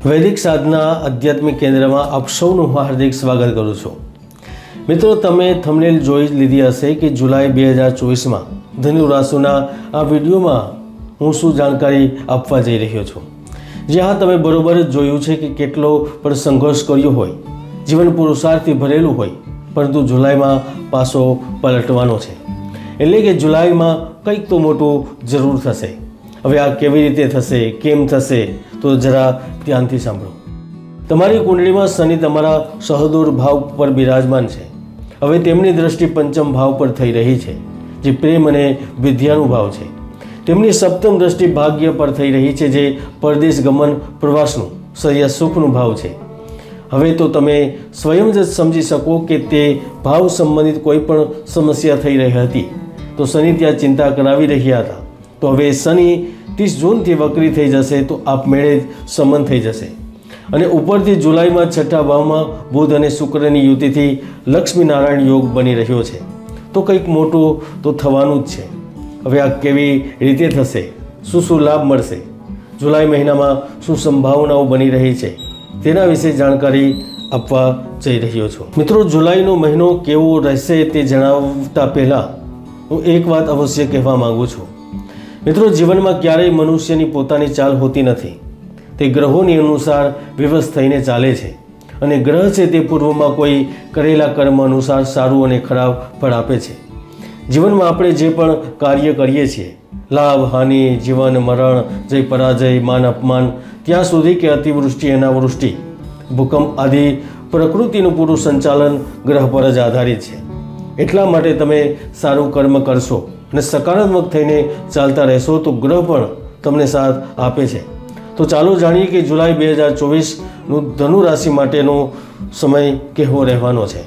વૈદિક સાધના આધ્યાત્મિક કેન્દ્રમાં આપ સૌનું હાર્દિક સ્વાગત કરું છું। મિત્રો, તમે થંબનેલ જોઈ લીધી હશે કે જુલાઈ 2024માં ધનુ રાશિના આ વિડીયોમાં હું શું જાણકારી આપવા જઈ રહ્યો છું। જ્યાં તમે બરોબર જ જોયું છે કે કેટલો પણ સંઘર્ષ કર્યો હોય, જીવન પુરુષાર્થથી ભરેલું હોય, પરંતુ જુલાઈમાં પાછો પલટવાનો છે। એટલે કે જુલાઈમાં કંઈક તો મોટું જરૂર થશે। હવે આ કેવી રીતે થશે, કેમ થશે, તો જરા ધ્યાનથી સાંભળો। તમારી કુંડળીમાં શનિ તમારા સહદૂર ભાવ પર બિરાજમાન છે। હવે તેમની દ્રષ્ટિ પંચમ ભાવ પર થઈ રહી છે, જે પ્રેમ અને વિદ્યાનું ભાવ છે। તેમની સપ્તમ દ્રષ્ટિ ભાગ્ય પર થઈ રહી છે, જે પરદેશ ગમન પ્રવાસનું સહ્ય સુખનું ભાવ છે। હવે તો તમે સ્વયં જ સમજી શકો કે તે ભાવ સંબંધિત કોઈ પણ સમસ્યા થઈ રહી હતી તો શનિ ત્યાં ચિંતા કરાવી રહ્યા હતા। તો હવે શનિ 30 જૂનથી વક્રી થઈ જશે, તો આપમેળે જ સમન થઈ જશે। અને ઉપરથી જુલાઈમાં છઠ્ઠા ભાવમાં બુધ અને શુક્રની યુતિથી લક્ષ્મીનારાયણ યોગ બની રહ્યો છે। તો કંઈક મોટું તો થવાનું જ છે। હવે આ કેવી રીતે થશે, શું લાભ મળશે, જુલાઈ મહિનામાં શું સંભાવનાઓ બની રહી છે, તેના વિશે જાણકારી આપવા જઈ રહ્યો છું। મિત્રો, જુલાઈનો મહિનો કેવો રહેશે તે જણાવતા પહેલાં હું એક વાત અવશ્ય કહેવા માગું છું। મિત્રો, જીવનમાં ક્યારેય મનુષ્યની પોતાની ચાલ હોતી નથી। તે ગ્રહોની અનુસાર વિવશ થઈને ચાલે છે, અને ગ્રહ છે તે પૂર્વમાં કોઈ કરેલા કર્મ અનુસાર સારું અને ખરાબ ફળ આપે છે। જીવનમાં આપણે જે પણ કાર્ય કરીએ છીએ, લાભ હાનિ, જીવન મરણ, જય પરાજય, માન અપમાન, ત્યાં સુધી કે અતિવૃષ્ટિ અનાવૃષ્ટિ, ભૂકંપ આદિ પ્રકૃતિનું પૂરું સંચાલન ગ્રહ પર જ આધારિત છે। એટલા માટે તમે સારું કર્મ કરશો અને સકારાત્મક થઈને ચાલતા રહેશો તો ગ્રહ પણ તમને સાથ આપે છે। તો ચાલો જાણીએ કે જુલાઈ 2024નું ધનુ રાશિ માટેનો સમય કેવો રહેવાનો છે।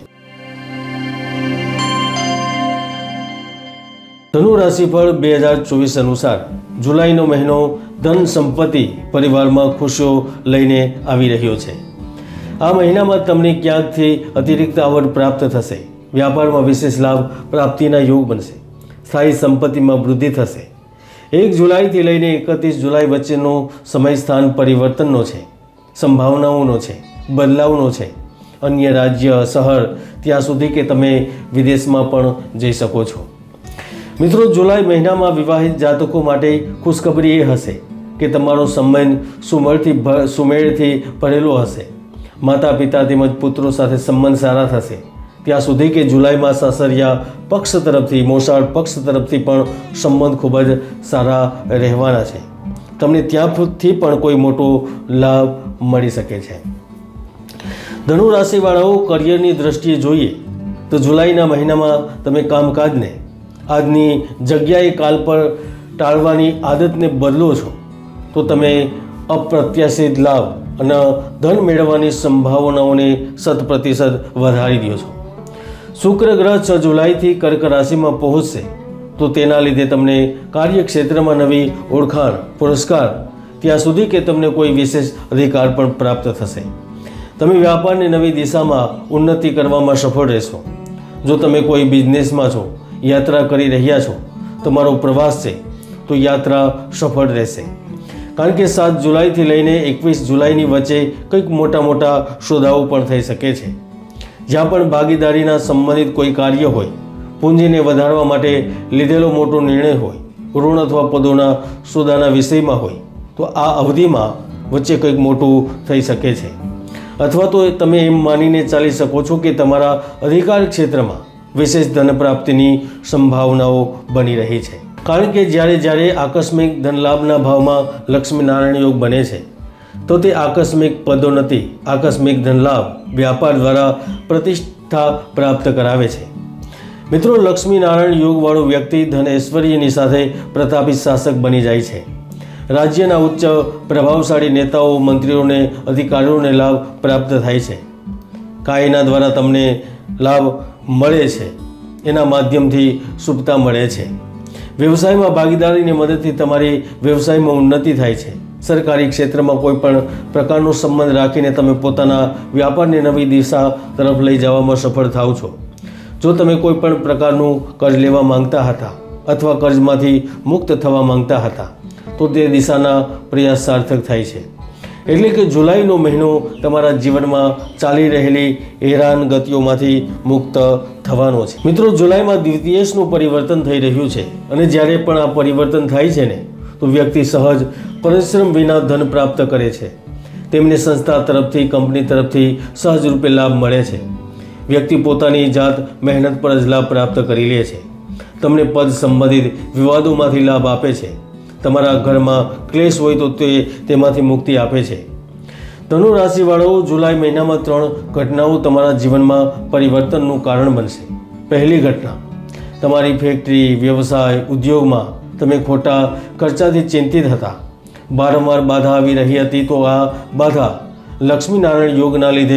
ધનુ રાશિફળ 2024 અનુસાર જુલાઈનો મહિનો ધન સંપત્તિ પરિવારમાં ખુશીઓ લઈને આવી રહ્યો છે। આ મહિનામાં તમને ક્યાંકથી અતિરિક્ત આવક પ્રાપ્ત થશે। વ્યાપારમાં વિશેષ લાભ પ્રાપ્તિના યોગ બનશે। સ્થાયી સંપત્તિમાં વૃદ્ધિ થશે। 1 જુલાઈથી લઈને 31 જુલાઈ વચ્ચેનો સમય સ્થાન પરિવર્તનનો છે, સંભાવનાઓનો છે, બદલાવનો છે। અન્ય રાજ્ય, શહેર, ત્યાં સુધી કે તમે વિદેશમાં પણ જઈ શકો છો। મિત્રો, જુલાઈ મહિનામાં વિવાહિત જાતકો માટે ખુશખબરી એ હશે કે તમારો સંબંધ સુમેળથી ભરેલો હશે। માતા પિતા તેમજ પુત્રો સાથે સંબંધ સારા થશે। ત્યાં સુધી કે જુલાઈમાં સાસરિયા પક્ષ તરફથી, મોસાળ પક્ષ તરફથી પણ સંબંધ ખૂબ જ સારા રહેવાના છે। તમને ત્યાંથી પણ કોઈ મોટો લાભ મળી શકે છે। ધનુ રાશિવાળાઓ કરિયરની દ્રષ્ટિએ જોઈએ તો જુલાઈના મહિનામાં તમે કામકાજને આજની જગ્યાએ કાલ પર ટાળવાની આદતને બદલો છો તો તમે અપ્રત્યાશિત લાભ અને ધન મેળવવાની સંભાવનાઓને 100% વધારી દો છો। શુક્ર ગ્રહ 6 જુલાઈથી કર્ક રાશિમાં પહોંચશે, તો તેના લીધે તમને કાર્યક્ષેત્રમાં નવી ઓળખાણ, પુરસ્કાર, ત્યાં સુધી કે તમને કોઈ વિશેષ અધિકાર પણ પ્રાપ્ત થશે। તમે વ્યાપારની નવી દિશામાં ઉન્નતિ કરવામાં સફળ રહેશો। જો તમે કોઈ બિઝનેસમાં છો, યાત્રા કરી રહ્યા છો, તમારો પ્રવાસ છે, તો યાત્રા સફળ રહેશે। કારણ કે 7 જુલાઈથી લઈને 21 જુલાઈની વચ્ચે કંઈક મોટા સોદાઓ પણ થઈ શકે છે। જ્યાં પણ ભાગીદારીના સંબંધિત કોઈ કાર્ય હોય, પૂંજીને વધારવા માટે લીધેલો મોટો નિર્ણય હોય, ઋણ અથવા પદોના સોદાના વિષયમાં હોય, તો આ અવધિમાં વચ્ચે કંઈક મોટું થઈ શકે છે। અથવા તો તમે એમ માનીને ચાલી શકો છો કે તમારા અધિકાર ક્ષેત્રમાં વિશેષ ધન પ્રાપ્તિની સંભાવનાઓ બની રહી છે। કારણ કે જ્યારે આકસ્મિક ધનલાભના ભાવમાં લક્ષ્મીનારાયણ યોગ બને છે, તો તે આકસ્મિક પદોન્નતિ, આકસ્મિક ધનલાભ, વ્યાપાર દ્વારા પ્રતિષ્ઠા પ્રાપ્ત કરાવે છે। મિત્રો, લક્ષ્મીનારાયણ યોગવાળો વ્યક્તિ ધન ઐશ્વર્યની સાથે પ્રતાપિત શાસક બની જાય છે। રાજ્યના ઉચ્ચ પ્રભાવશાળી નેતાઓ, મંત્રીઓને, અધિકારીઓને લાભ પ્રાપ્ત થાય છે। કાયના દ્વારા તમને લાભ મળે છે, એના માધ્યમથી શુભતા મળે છે। વ્યવસાયમાં ભાગીદારીની મદદથી તમારી વ્યવસાયમાં ઉન્નતિ થાય છે। સરકારી ક્ષેત્રમાં કોઈ પણ પ્રકારનો સંબંધ રાખીને તમે પોતાના વ્યાપારની નવી દિશા તરફ લઈ જવામાં સફળ થાવ છો। જો તમે કોઈ પણ પ્રકારનું કર્જ લેવા માંગતા હતા અથવા કર્જમાંથી મુક્ત થવા માંગતા હતા, તો તે દિશાના પ્રયાસ સાર્થક થાય છે। એટલે કે જુલાઈનો મહિનો તમારા જીવનમાં ચાલી રહેલી હેરાન ગતિઓમાંથી મુક્ત થવાનો છે. મિત્રો, જુલાઈમાં દ્વિતીયાંશનું પરિવર્તન થઈ રહ્યું છે અને જ્યારે પણ આ પરિવર્તન થાય છે ને તો વ્યક્તિ સહજ પરિશ્રમ વિના ધન પ્રાપ્ત કરે છે. તેમને સંસ્થા તરફથી, કંપની તરફથી સહજ રૂપે લાભ મળે છે. વ્યક્તિ પોતાની જાત મહેનત પર જ લાભ પ્રાપ્ત કરી લે છે. તમને પદ સંબંધિત વિવાદોમાંથી લાભ આપે છે. તમારા ઘરમાં ક્લેશ હોય તો તેમાંથી મુક્તિ આપે છે. ધનુ રાશિવાળાઓ, જુલાઈ મહિનામાં 3 ઘટનાઓ તમારા જીવનમાં પરિવર્તનનું કારણ બનશે. પહેલી ઘટના, તમારી ફેક્ટરી, વ્યવસાય, ઉદ્યોગમાં તમે ખોટા ખર્ચાથી ચિંતિત હતા. વારંવાર બાધા આવી રહી હતી, તો આ બાધા લક્ષ્મીનારાયણ યોગના લીધે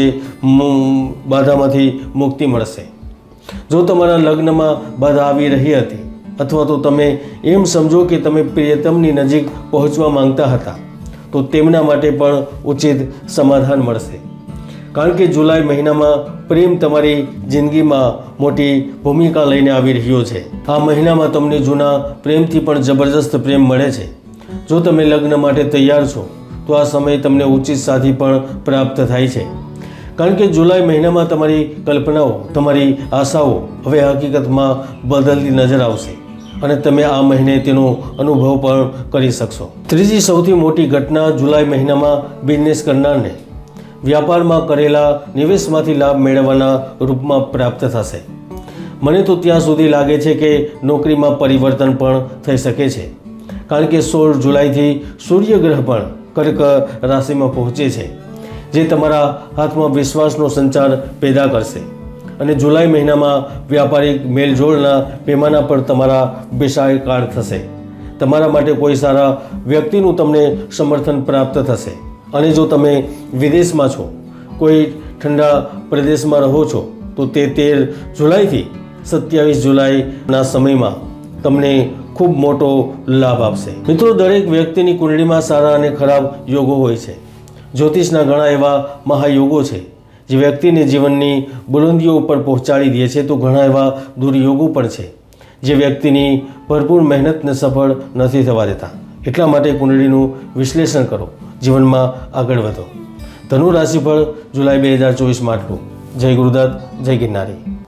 બાધામાંથી મુક્તિ મળશે. જો તમારા લગ્નમાં બાધા આવી રહી હતી અથવા તો તમે એમ સમજો કે તમે પ્રિયતમની નજીક પહોંચવા માંગતા હતા, તો તેમના માટે પણ ઉચિત સમાધાન મળશે. કારણ કે જુલાઈ મહિનામાં પ્રેમ તમારી જિંદગીમાં મોટી ભૂમિકા લઈને આવી રહ્યો છે. આ મહિનામાં તમને જૂના પ્રેમથી પણ જબરજસ્ત પ્રેમ મળે છે. જો તમે લગ્ન માટે તૈયાર છો તો આ સમયે તમને ઉચિત સાથી પણ પ્રાપ્ત થાય છે. કારણ કે જુલાઈ મહિનામાં તમારી કલ્પનાઓ, તમારી આશાઓ હવે હકીકતમાં બદલતી નજર આવશે અને તમે આ મહિને તેનો અનુભવ પણ કરી શકશો. ત્રીજી સૌથી મોટી ઘટના, જુલાઈ મહિનામાં બિઝનેસ કરનારને વ્યાપારમાં કરેલા નિવેશમાંથી લાભ મેળવવાના રૂપમાં પ્રાપ્ત થશે. મને તો ત્યાં સુધી લાગે છે કે નોકરીમાં પરિવર્તન પણ થઈ શકે છે. કારણ કે 16 જુલાઈથી સૂર્યગ્રહ પણ કર્ક રાશિમાં પહોંચે છે, જે તમારા હાથમાં વિશ્વાસનો સંચાર પેદા કરશે. અને જુલાઈ મહિનામાં વ્યાપારિક મેલજોલના પેમાના પર તમારા વિશાળકાળ થશે. તમારા માટે કોઈ સારા વ્યક્તિનું તમને સમર્થન પ્રાપ્ત થશે. અને જો તમે વિદેશમાં છો, કોઈ ઠંડા પ્રદેશમાં રહો છો, તો તે 13 જુલાઈથી 27 જુલાઈના સમયમાં તમને ખૂબ મોટો લાભ આપશે. મિત્રો, દરેક વ્યક્તિની કુંડળીમાં સારા અને ખરાબ યોગો હોય છે. જ્યોતિષના ઘણા એવા મહાયોગો છે જે વ્યક્તિને જીવનની બુલંદીઓ ઉપર પહોંચાડી દે છે, તો ઘણા એવા દુર્યોગો પણ છે જે વ્યક્તિની ભરપૂર મહેનતને સફળ નથી થવા દેતા. એટલા માટે કુંડળીનું વિશ્લેષણ કરો, જીવનમાં આગળ વધો. ધનુ રાશિફળ જુલાઈ 2024 માં આટલું. જય ગુરુદત્ત, જય ગિરનારી.